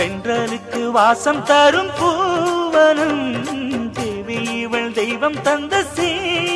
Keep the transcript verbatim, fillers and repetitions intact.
தென்றலுக்கு வாசம் தரும் பூவனம் தேவி இவள் தெய்வம் தந்த சீ